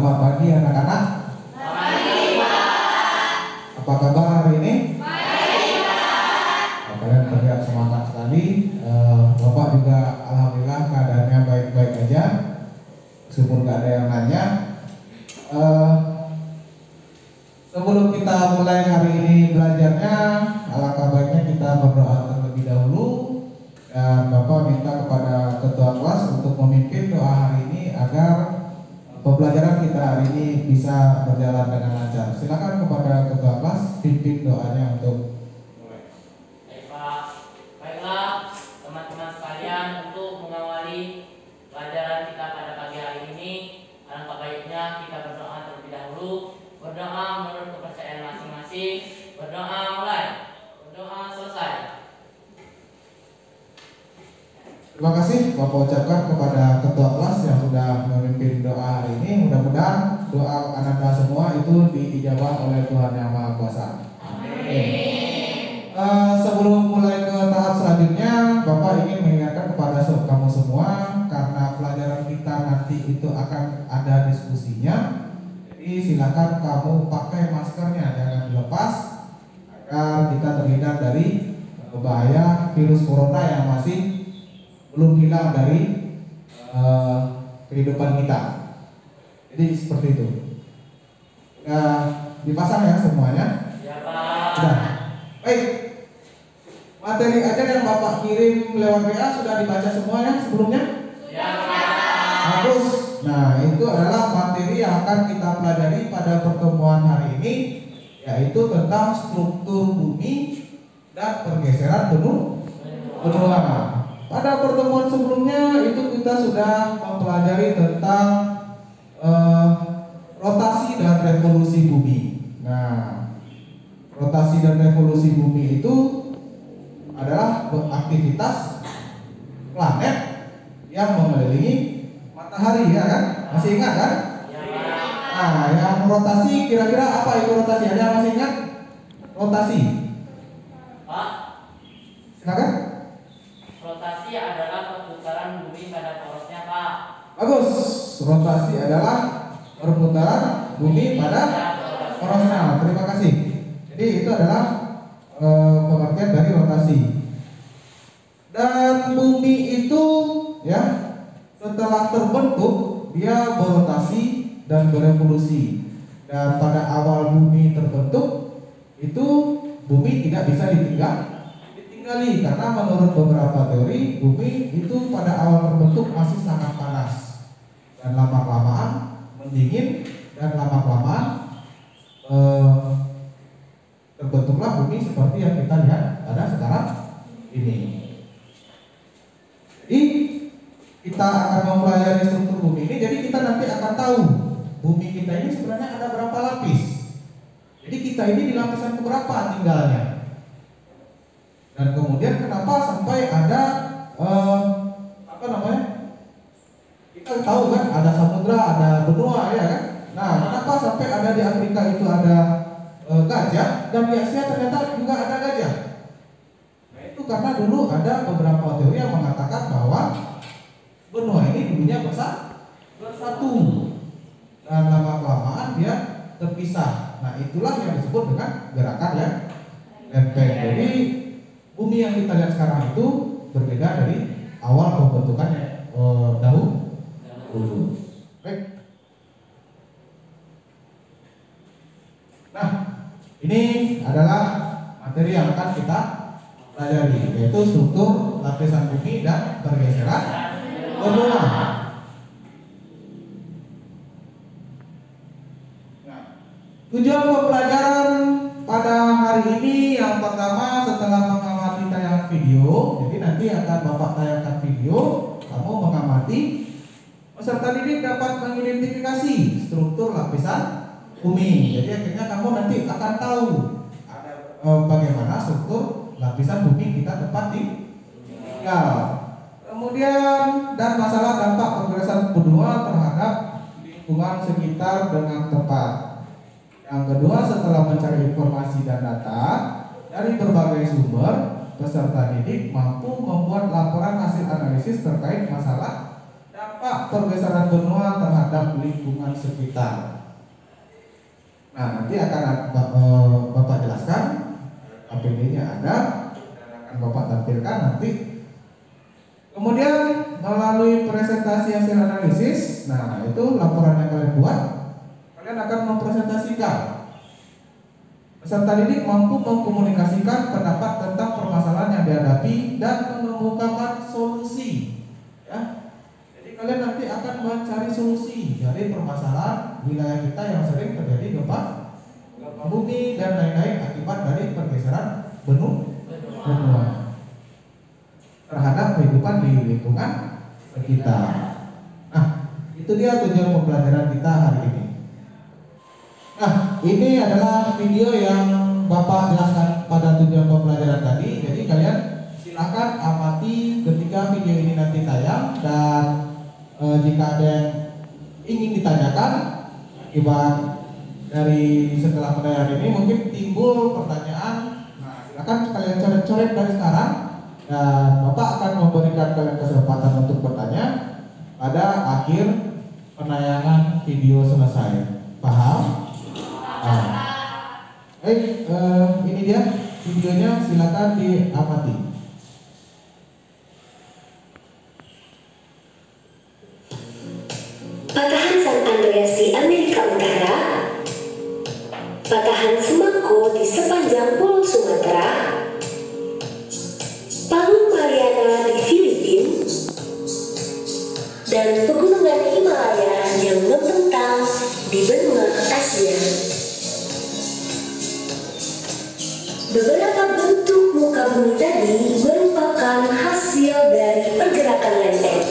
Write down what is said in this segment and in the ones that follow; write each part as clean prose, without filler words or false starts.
Selamat pagi anak-anak. Apa kabar hari ini? Kalian terlihat semangat sekali. Bapak juga alhamdulillah keadaannya baik-baik aja, meskipun gak ada yang nanya. Sebelum kita mulai hari ini belajarnya, alangkah baiknya kita berdoa terlebih dahulu. Dan Bapak minta kepada ketua kelas untuk memimpin doa hari ini agar pembelajaran kita hari ini bisa berjalan dengan lancar. Silakan kepada ketua kelas pimpin doanya untuk mulai. Baik Pak, baiklah teman-teman sekalian, untuk mengawali pelajaran kita pada pagi hari ini, alangkah baiknya kita berdoa terlebih dahulu. Berdoa menurut kepercayaan masing-masing. Berdoa mulai, berdoa selesai. Terima kasih Bapak ucapkan kepada ketua kelas yang sudah memimpin doa hari ini. Mudah-mudahan doa Anda semua itu diijabah oleh Tuhan Yang Maha Kuasa. Amin. Sebelum mulai ke tahap selanjutnya, Bapak ingin mengingatkan kepada kamu semua, karena pelajaran kita nanti itu akan ada diskusinya. Jadi silakan kamu pakai maskernya, jangan dilepas, agar kita terhindar dari bahaya virus corona yang masih belum hilang dari kehidupan kita. Jadi seperti itu. Dipasang ya semuanya. Ya Pak. Sudah. Baik. Materi ajar yang Bapak kirim lewat WA sudah dibaca semuanya sebelumnya? Ya Pak. Bagus. Nah, itu adalah materi yang akan kita pelajari pada pertemuan hari ini, yaitu tentang struktur bumi dan pergeseran benua. Pada pertemuan sebelumnya itu kita sudah mempelajari tentang rotasi dan revolusi bumi. Nah, rotasi dan revolusi bumi itu adalah aktivitas planet yang mengelilingi matahari, ya kan? Masih ingat kan? Ya Pak. Nah, yang rotasi kira-kira apa itu rotasi? Ada yang masih ingat? Rotasi. Pak, Silakan. rotasi adalah perputaran bumi pada porosnya Pak. Bagus. Rotasi adalah perputaran bumi pada porosnya. Terima kasih. Jadi itu adalah pengertian dari rotasi. Dan bumi itu ya, setelah terbentuk dia berotasi dan berevolusi. Dan pada awal bumi terbentuk itu bumi tidak bisa ditinggali, karena menurut beberapa teori bumi itu pada awal terbentuk masih sangat panas dan lama-kelamaan mendingin, dan lama-kelamaan terbentuklah bumi seperti yang kita lihat pada sekarang ini. Jadi kita akan mempelajari struktur bumi ini, jadi kita nanti akan tahu bumi kita ini sebenarnya ada berapa lapis. Jadi kita ini di lapisan keberapa tinggalnya. Dan kemudian kenapa sampai ada kita tahu kan ada samudra, ada benua, ya kan? Nah, kenapa sampai ada di Afrika itu ada gajah, dan di Asia ternyata juga ada gajah? Nah, itu karena dulu ada beberapa teori yang mengatakan bahwa benua ini dulunya bersatu, dan lama-kelamaan dia terpisah. Nah, itulah yang disebut dengan gerakan yang lempeng. Jadi bumi yang kita lihat sekarang itu berbeda dari awal pembentukannya dahulu. Baik. Nah, ini adalah materi yang akan kita pelajari, yaitu struktur lapisan bumi dan pergeseran benua. Nah, tujuan pembelajaran pada hari ini yang pertama, setelah mengamati tayangan video, jadi nanti akan Bapak tayangkan video, kamu mengamati, peserta didik dapat mengidentifikasi struktur lapisan bumi. Jadi akhirnya kamu nanti akan tahu ada bagaimana struktur lapisan bumi kita tempat tinggal. Kemudian dan masalah dampak pergeseran benua terhadap lingkungan sekitar dengan tepat. Yang kedua, setelah mencari informasi dan data dari berbagai sumber, peserta didik mampu membuat laporan hasil analisis terkait masalah dampak pergeseran benua terhadap lingkungan sekitar. Nah, nanti akan Bapak jelaskan, APD-nya ada dan akan Bapak tampilkan nanti. Kemudian melalui presentasi hasil analisis, nah itu laporan yang kalian buat, kalian akan mempresentasikan. Peserta didik mampu mengkomunikasikan pendapat tentang permasalahan yang dihadapi dan mengemukakan solusi. Ya, jadi kalian nanti akan mencari solusi dari permasalahan wilayah kita yang sering terjadi gempa bumi dan lain-lain akibat dari pergeseran benua terhadap kehidupan di lingkungan sekitar. Nah, itu dia tujuan pembelajaran kita hari ini. Nah, ini adalah video yang Bapak jelaskan pada tujuan pembelajaran tadi. Jadi kalian silakan amati ketika video ini nanti tayang, dan jika ada yang ingin ditanyakan akibat dari setelah penayangan ini mungkin timbul pertanyaan, nah silakan kalian coret-coret dari sekarang, dan Bapak akan memberikan kalian kesempatan untuk bertanya pada akhir penayangan video selesai. Paham? Ini dia videonya, silakan diamati. Patahan San Andreas di Amerika Utara, patahan Semangko di sepanjang Pulau Sumatera, Palung Mariana di Filipina, dan pegunungan Himalaya yang membentang di benua Asia. Beberapa bentuk muka bumi tadi merupakan hasil dari pergerakan lempeng.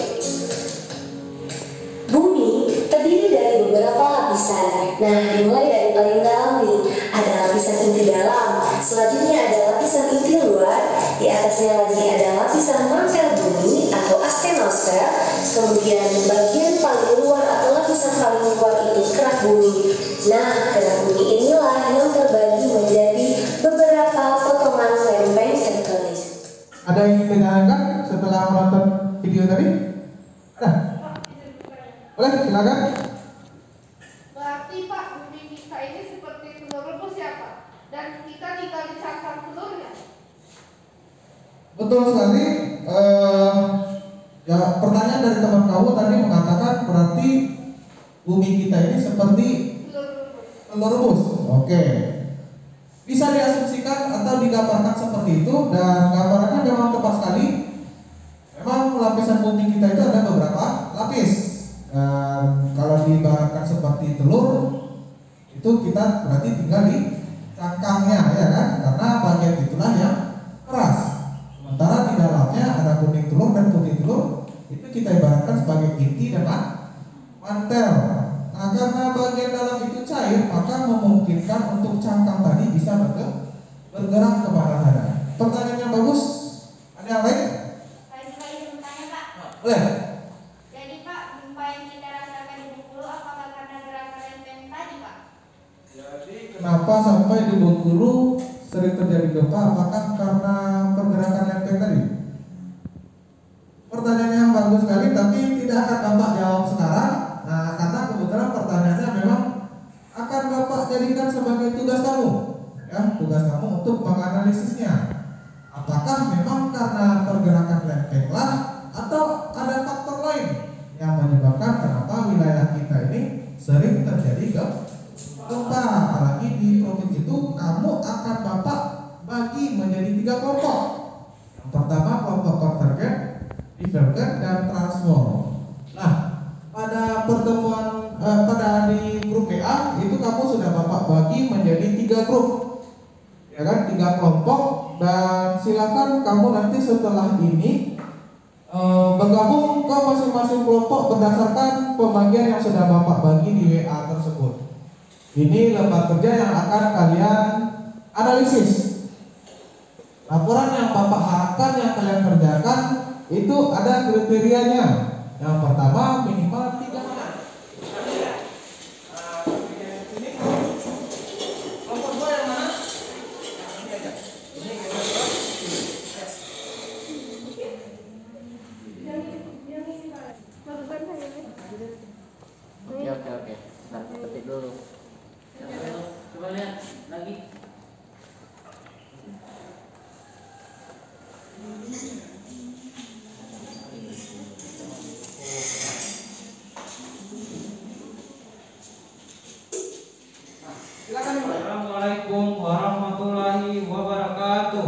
Bumi terdiri dari beberapa lapisan. Nah, dimulai dari paling dalam nih, ada lapisan inti dalam, selanjutnya ada lapisan inti luar, di atasnya lagi ada lapisan mantel bumi atau astenosfer, kemudian bagian paling luar atau lapisan paling luar itu kerak bumi. Nah, kerak bumi inilah yang terbagi menjadi beberapa potongan lempeng tektonik. Ada yang ingin ditanyakan setelah menonton video tadi? Ada? Boleh, silakan. Berarti Pak, bumi kita ini seperti telur rebus ya Pak? Dan kita tinggal dicangkang telurnya. Betul sekali. Ya, pertanyaan dari teman kamu tadi mengatakan berarti bumi kita ini seperti telur rebus. Oke. Bisa diasumsikan atau digambarkan seperti itu, dan gambarannya memang tepat sekali. Memang lapisan bumi kita itu ada beberapa lapis. Kalau diibaratkan seperti telur, itu kita berarti tinggal di cangkangnya, ya kan? Karena bagian itulah yang keras. Sementara di dalamnya ada kuning telur dan putih telur, itu kita ibaratkan sebagai inti dan mantel. Nah, karena bagian dalam itu cair, maka memungkinkan untuk cangkang tadi bisa bergerak ke mana-mana. Pertanyaannya bagus. Ada yang lain? Saya juga ingin bertanya Pak. Boleh. Jadi Pak, gempa yang kita rasakan di Bengkulu apakah karena gerakan lempeng tadi Pak? Jadi kenapa sampai di Bengkulu sering terjadi gempa? Apakah karena pergerakan lempeng tadi? Pertanyaannya yang bagus sekali, tapi tidak akan Bapak jawab sekarang. Nah, karena kebetulan pertanyaannya memang akan Bapak jadikan sebagai tugas kamu, ya, tugas kamu untuk menganalisisnya. Apakah memang karena pergerakan lempeng lah, atau ada faktor lain yang menyebabkan kenapa wilayah kita ini sering terjadi gempa? Apalagi di provinsi itu kamu akan Bapak bagi menjadi 3 kelompok. Yang pertama kelompok konvergen, divergen, dan transform. Nah, pada pertemuan pada di grup PA itu kamu sudah Bapak bagi menjadi 3 grup, ya kan, 3 kelompok, dan silakan kamu nanti setelah ini bergabung ke masing-masing kelompok berdasarkan pembagian yang sudah Bapak bagi di WA tersebut. Ini lembar kerja yang akan kalian analisis. Laporan yang Bapak harapkan yang kalian kerjakan itu ada kriterianya. Yang pertama minimal 3 halaman. Kelompok 2 yang mana? Ini aja. Ini Yang ini Pak. Barusan saya Oke. Nah, ketik dulu. Coba lihat lagi. Silakan dimulai. Assalamualaikum warahmatullahi wabarakatuh.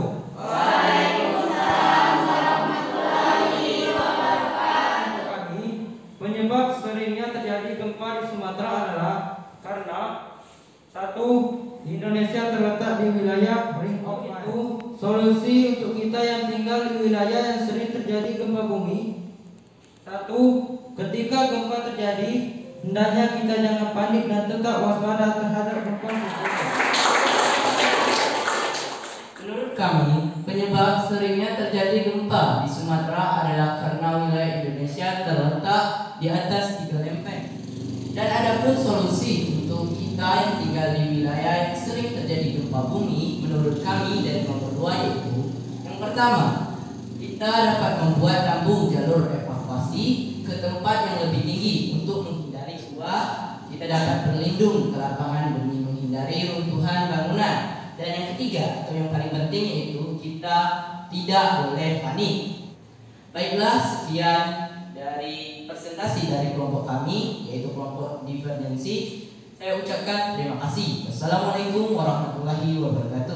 Pagi, penyebab seringnya terjadi gempa di Sumatera adalah karena satu, Indonesia terletak di wilayah ring of itu. Solusi untuk kita yang tinggal di wilayah yang sering terjadi gempa bumi. Satu, ketika gempa terjadi, hendaknya kita jangan panik dan tetap waspada terhadap gempa susulan. Menurut kami, penyebab seringnya terjadi gempa di Sumatera adalah karena wilayah Indonesia terletak di atas 3 lempeng. Dan ada pun solusi untuk kita yang tinggal di wilayah yang sering terjadi gempa bumi menurut kami dari nomor 2 yaitu yang pertama, kita dapat membuat lambung jalur evakuasi ke tempat yang lebih tinggi untuk menghindari uap. Kita dapat berlindung ke lapangan demi menghindari runtuhan bangunan. Dan yang ketiga atau yang paling penting yaitu kita tidak boleh panik. Baiklah, sekian dari presentasi dari kelompok kami yaitu kelompok divergensi. Saya ucapkan terima kasih. Wassalamualaikum warahmatullahi wabarakatuh.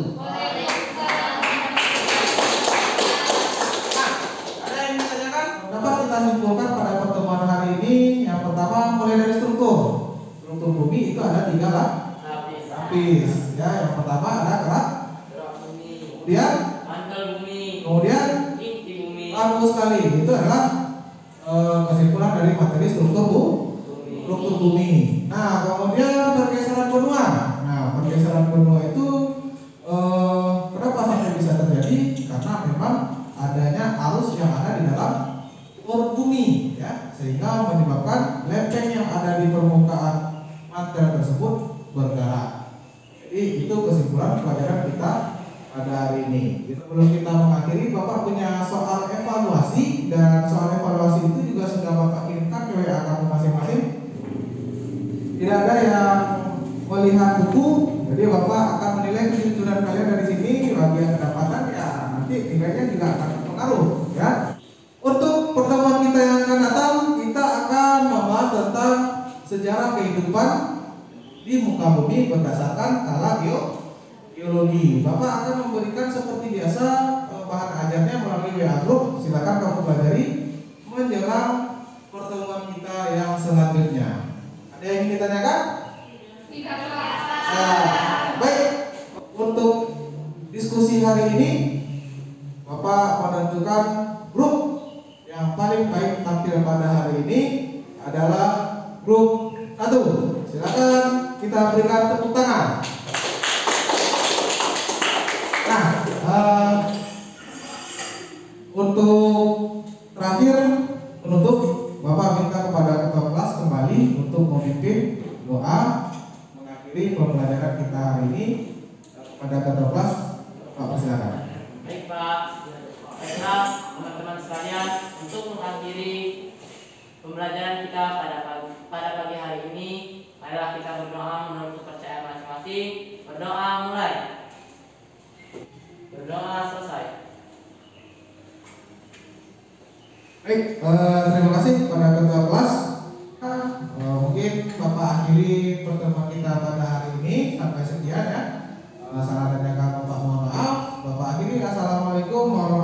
Ada yang ditanyakan? Dapat kita simpulkan pada pertemuan hari ini. Yang pertama mulai dari struktur. Struktur bumi itu ada 3 lapis. Ya, yang pertama ada kerak bumi, kemudian mantel bumi, kemudian inti bumi, bagus sekali. Itu adalah kesimpulan dari materi struktur bumi. Nah, kemudian pergeseran benua. Nah, pergeseran benua itu kenapa sampai bisa terjadi? Karena memang adanya arus yang ada di dalam core bumi, ya, sehingga menyebabkan lempeng yang ada di permukaan mantel tersebut bergerak. Jadi itu kesimpulan pelajaran kita pada hari ini. Sebelum kita mengakhiri, Bapak punya soal evaluasi, dan soal evaluasi itu juga sudah Bapak kirimkan ke WA kamu masing-masing. Tidak ada yang melihat buku, jadi Bapak akan menilai kejujuran kalian dari sini. Bagi yang kedapatan ya nanti nilainya juga akan berpengaruh, ya. Untuk pertemuan kita yang akan datang, kita akan membahas tentang sejarah kehidupan di muka bumi berdasarkan skala geologi. Bapak akan memberikan seperti biasa bahan ajarnya melalui WA group. Silakan kamu pelajari menjelang pertemuan kita yang selanjutnya. Ada yang ingin ditanyakan? Tidak. Baik. Untuk diskusi hari ini, Bapak menentukan grup yang paling baik tampil pada hari ini adalah grup 1. Silakan kita berikan tepuk tangan. Nah, untuk terakhir penutup, Bapak minta kepada ketua kelas kembali untuk memimpin doa mengakhiri pembelajaran kita hari ini. Kepada ketua kelas, Pak, persilakan. Baik Pak. Baiklah teman-teman sekalian, untuk mengakhiri pembelajaran kita pada pagi hari ini, marilah kita berdoa menurut kepercayaan masing-masing. Berdoa mulai. Berdoa selesai. Baik, terima kasih kepada ketua kelas. Mungkin Bapak akhiri pertemuan kita pada hari ini sampai sekian, ya. Salah dan kata Bapak mohon maaf. Bapak akhiri. Assalamualaikum warahmatullahi wabarakatuh.